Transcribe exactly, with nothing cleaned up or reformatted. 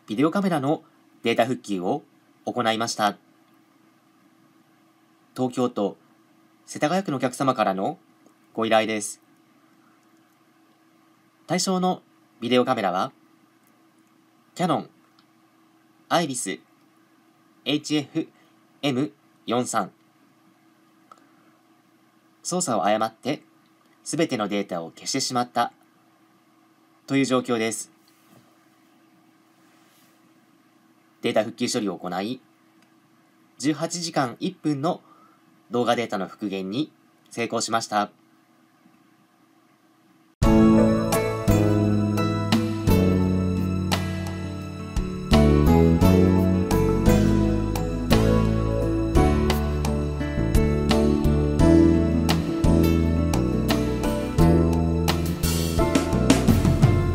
ビデオカメラのデータ復旧を行いました。東京都世田谷区のお客様からのご依頼です。対象のビデオカメラは、キヤノンアイリス エイチエフエムよんじゅうさん。操作を誤ってすべてのデータを消してしまったという状況です。データ復旧処理を行い、じゅうはちじかんいっぷんの動画データの復元に成功しました。